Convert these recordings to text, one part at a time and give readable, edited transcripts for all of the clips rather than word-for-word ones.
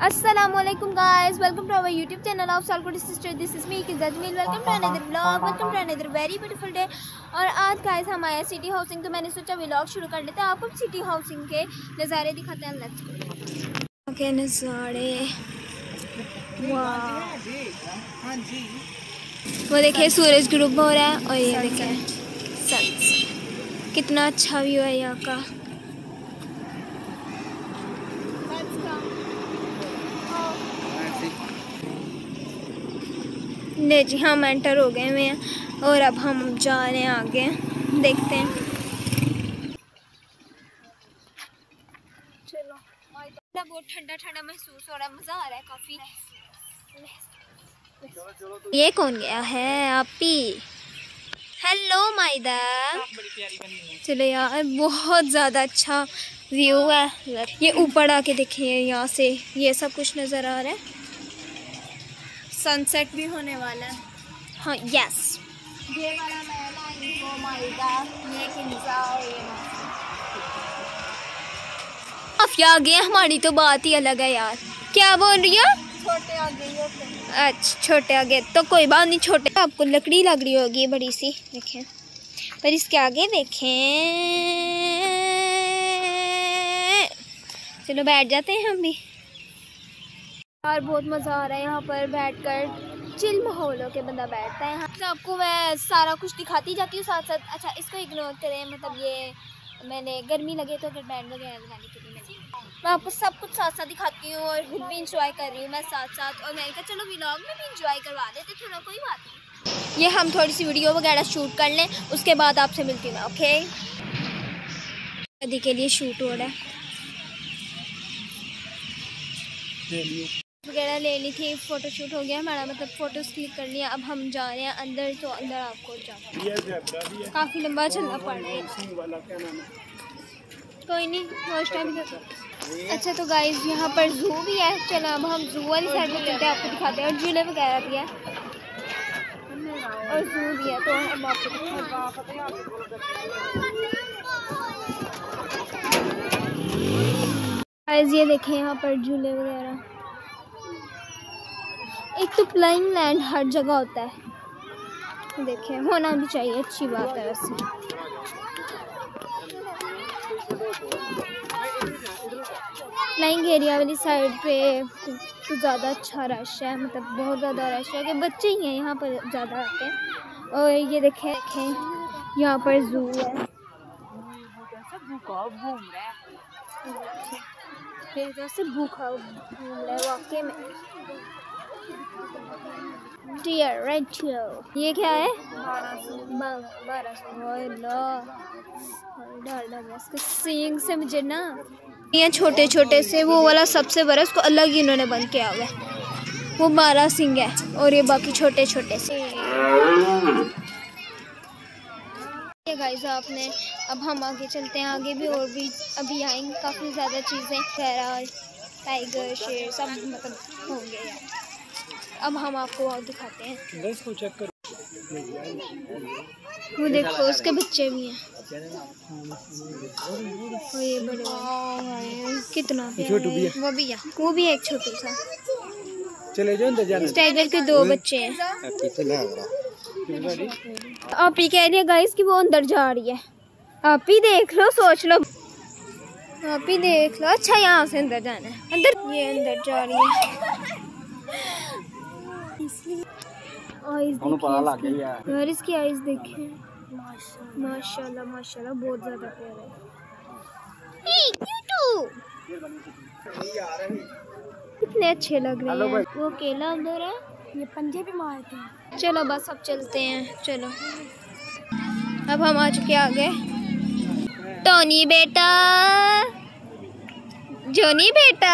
Assalamualaikum guys, welcome to our YouTube channel of Salkoti Sister. This is me Kizajmil. Welcome to another vlog, welcome to another very beautiful day. और आज guys हम आए city housing, तो मैंने सोचा vlog शुरू कर लेते हैं, आपको सिटी हाउसिंग के नज़ारे दिखाते हैं। लेट्स गो के नज़ारे। वाह, वो देखिए सूरज ग्रुप हो रहा है और ये देखिए सनसेट, कितना अच्छा व्यू है यहाँ का। ले जी हम एंटर हो गए हुए हैं और अब हम जा रहे हैं आगे, देखते हैं। चलो, बहुत ठंडा ठंडा महसूस हो रहा है, मज़ा आ रहा है काफ़ी। ये कौन गया है? आपी। हेलो माइदा। चलो यार, बहुत ज़्यादा अच्छा व्यू है। ये ऊपर आके देखिए, यहाँ से ये सब कुछ नज़र आ रहा है। सनसेट भी होने वाला है। हाँ यस, ये वाला महल है इनको माइदा, ये किंजा और ये काफी आगे है। हमारी तो बात ही अलग है यार। क्या बोल रही हो? छोटे आगे ही होते हैं। अच्छा, छोटे आगे तो कोई बात नहीं, छोटे आपको लकड़ी लग रही होगी बड़ी सी, देखें। पर इसके आगे देखें। चलो बैठ जाते हैं हम भी यार, बहुत मज़ा आ रहा है यहाँ पर बैठकर, चिल माहौल होके बंदा बैठता है। तो आपको मैं सारा कुछ दिखाती जाती हूँ साथ साथ। अच्छा, इसको इग्नोर करें, मतलब ये मैंने गर्मी लगे तो अगर बैंड वगैरह लगाने के लिए मैं आपको सब कुछ साथ साथ दिखाती हूँ और खुद भी इंजॉय कर रही हूँ मैं साथ साथ। और मैंने कहा चलो व्लॉग में भी इंजॉय करवा देते थोड़ा, कोई बात नहीं। ये हम थोड़ी सी वीडियो वगैरह शूट कर लें, उसके बाद आपसे मिलती हूँ मैं। ओके, शादी के लिए शूट हो रहा है, वगैरह ले ली थी, फ़ोटो शूट हो गया हमारा, मतलब फ़ोटोज़ क्लिक कर लिया। अब हम जा रहे हैं अंदर, तो अंदर आपको जाना काफ़ी लंबा चलना पड़ रहा है। कोई नहीं, वॉच टाइम भी। अच्छा तो गाइस यहाँ पर ज़ू भी है। चलो अब हम ज़ू वाली साइड में चलते हैं, आपको दिखाते हैं। और झूले वगैरह भी है और ज़ू भी है, तो हम आपको गाइस ये देखें यहाँ पर झूले वगैरह। एक तो फ्लाइंग लैंड हर जगह होता है, देखिए होना भी चाहिए, अच्छी बात है वैसे। फ्लाइंग एरिया वाली साइड पे तो ज़्यादा अच्छा रश है, मतलब बहुत ज़्यादा रश है कि बच्चे ही हैं यहाँ पर ज़्यादा आते हैं। और ये देखें यहाँ पर ज़ू है, फिर जैसे भूखा घूम रहा है वाकई में। डियर रेडियो, ये क्या है? 1200 सींग से मुझे ना, ये छोटे छोटे से, वो वाला सबसे बड़ा उसको अलग ही इन्होंने बंद किया हुआ है, वो 12 सींग है और ये बाकी छोटे छोटे से। ये गाइस आपने, अब हम आगे चलते हैं, आगे भी और भी अभी आएंगे काफ़ी ज़्यादा चीज़ें, खैर टाइगर शेर सब मतलब होंगे यार। अब हम आपको और दिखाते हैं, इसको चेक करो। वो देखो उसके बच्चे भी हैं, और ये बड़े कितना वो भी है एक छोटू सा। चले जाओ अंदर जाना। टाइगर के 2 बच्चे हैं। आप ही कह रही है गाइस कि वो अंदर जा रही है, आप ही देख लो, सोच लो, आप ही देख लो। अच्छा यहाँ से अंदर जाना है, अंदर, ये अंदर जा रही है। आइज़ देखिए यार, इसकी आइज़ देखिए, माशाल्लाह माशाल्लाह, बहुत ज़्यादा प्यारा है। कितने अच्छे लग रहे हैं। वो केला उधर है, ये पंजे भी मारते हैं। चलो बस अब चलते हैं, चलो अब हम आ चुके आगे। टोनी बेटा, जोनी बेटा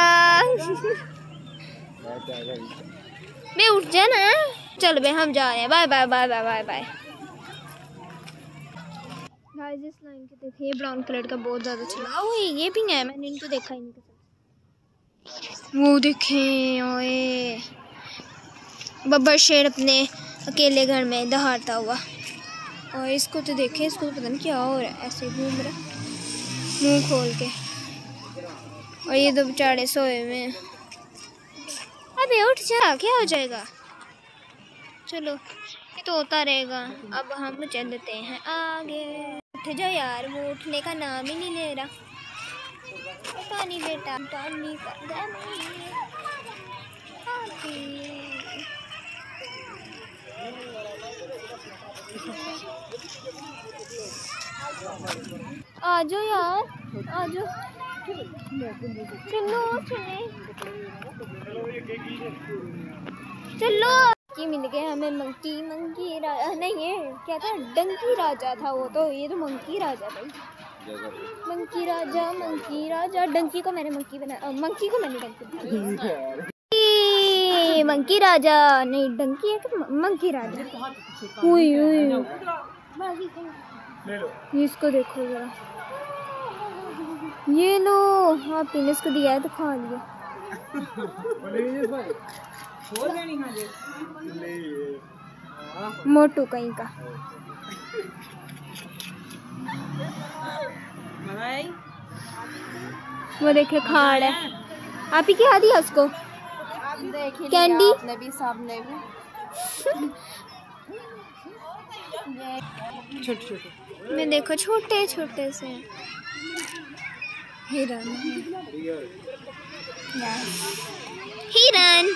मैं उठ जाना। चल बे हम जा रहे हैं, bye bye bye bye bye bye. Guys इस लाइन के देखिए, ब्राउन कलर का बहुत ज़्यादा चला। ओए ये भी है, मैंने इनको देखा ही नहीं। वो देखें, ओए बब्बर शेर अपने अकेले घर में दहाड़ता हुआ। और इसको तो देखें, इसको तो पता नहीं क्या हो रहा है, ऐसे घूम रहा मुंह खोल के। और ये 2 बेचारे सोए हुए हैं। अबे उठ जा, क्या हो जाएगा। चलो ये तो होता रहेगा। अब हम चलते हैं आगे। उठ जा यार, वो उठने का नाम ही नहीं ले रहा। टॉनी बेटा, टॉनी का आ जाओ यार, आ जाओ। चलो चलो। की मिल गए हमें मंकी। मंकी राजा नहीं, ये क्या था, डंकी राजा था वो तो। ये तो मंकी राजा भाई। मंकी राजा, मंकी राजा। डंकी को मैंने मंकी बना, मंकी को मैंने डंकी बना। मंकी राजा नहीं, डंकी है कि मंकी राजा। हुई इसको देखो जरा, ये लो। हाँ पीने इसको दिया है तो खा लिया। मोटू कहीं का। वो देखे खाड़ है। आप ही क्या दिया उसको? कैंडी भी, सामने भी। छोटे मैं देखो, छोटे छोटे से हिरन। हिरन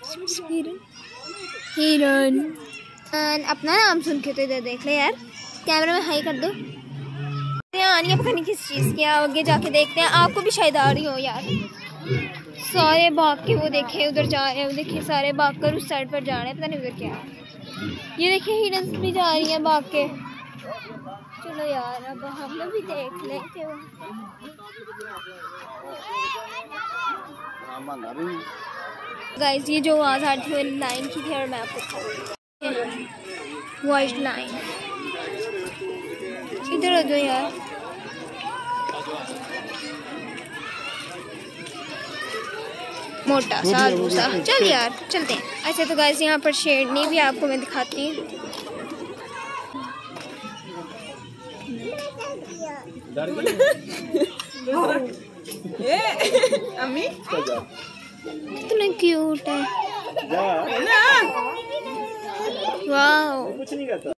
हिरन हिरन। अपना नाम सुन के तो इधर देख ले यार। कैमरा में हाई कर दो। यहाँ नहीं है, पता नहीं किस चीज़ की। आगे जाके देखते हैं, आपको भी शायद आ रही हो यार। सारे भाग के वो देखे उधर जा रहे हैं, वो देखे सारे भाग कर उस साइड पर जा रहे हैं, पता नहीं उधर क्या है। ये देखिए हिरन भी जा रही हैं भाग के। चलो यार अब हम लोग भी देख लें कि गाइस ये जो आवाज़ आ रही थी वो लाइन की थी, और मैं आपको वाइट लाइन। इधर आ जाओ यार। मोटा सा दूसरा। चल यार चलते हैं। अच्छा तो गाइस यहाँ पर शेरनी भी आपको मैं दिखाती हूँ। कितना क्यूट है। वाह कुछ नहीं करता।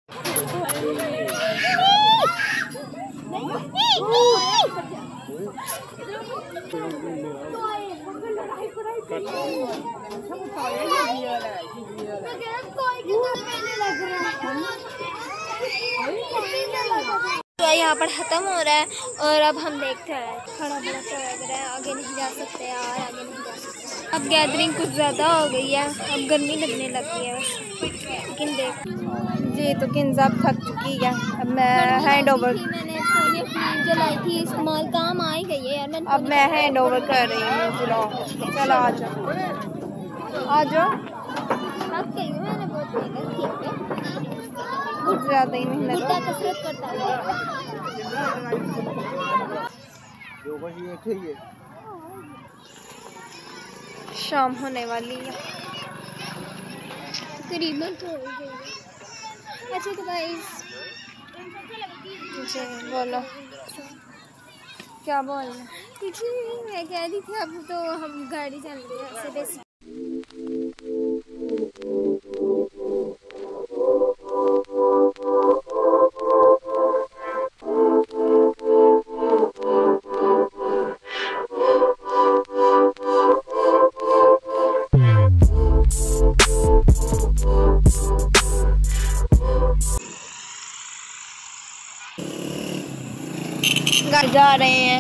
तो यहाँ पर ख़त्म हो रहा है और अब हम देखते हैं। खड़ा बड़ा सा लग रहा है, आगे नहीं जा सकते यार, आगे नहीं जा सकते। अब गैदरिंग कुछ ज़्यादा हो गई है, अब गर्मी लगने लगी है बस। लेकिन देख जी तो किन्जा थक चुकी है। अब मैं हैंड ओवर, मैंने जलाई थी, इस्तेमाल काम आ ही गई है यार। अब मैं हैंड ओवर कर रही हूँ। चलो आ जाओ आ जाओ। थक गई हूँ मैंने बहुत मेहनत की, कुछ ज़्यादा ही मेहनत कसरत करता है। शाम होने वाली है करीबन तो हो गई है। अच्छा तो गाइस बोलो क्या बोलना। कुछ नहीं, मैं कह रही थी अब तो हम गाड़ी चल रही है ऐसे बेसिक। जा रहे हैं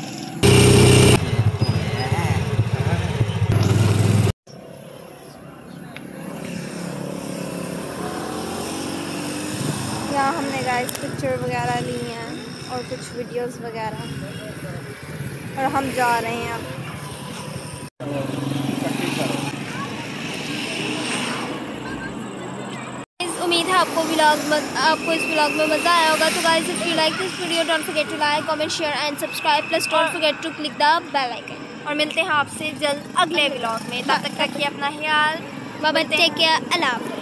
यहाँ। हमने गाइस पिक्चर वगैरह ली हैं और कुछ वीडियोस वगैरह, और हम जा रहे हैं अब। उम्मीद है आपको इस व्लॉग में मज़ा आया होगा। तो guys if you like this video don't forget to like comment share and subscribe plus don't forget to click the bell icon. और मिलते हैं आपसे जल्द अगले व्लॉग में। तब तक रखिए अपना ख्याल। बाय बाय, टेक केयर, अल्लाह हाफ़िज़।